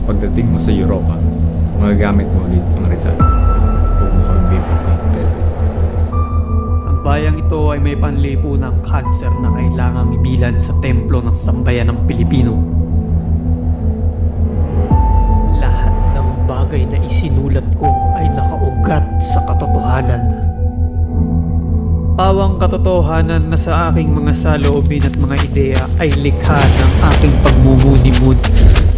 Pagdating mo sa Europa, magagamit mo ulit ang Rizal. Huwag mo kami bibigyan, Pepe. Ang bayang ito ay may panlipunang kanser na kailangang ibilan sa templo ng sambayan ng Pilipino. Lahat ng bagay na isinulat ko ay nakaugat sa katotohanan. Pawang katotohanan na sa aking mga saloobin at mga ideya ay likha ng aking pagmumuni-muni.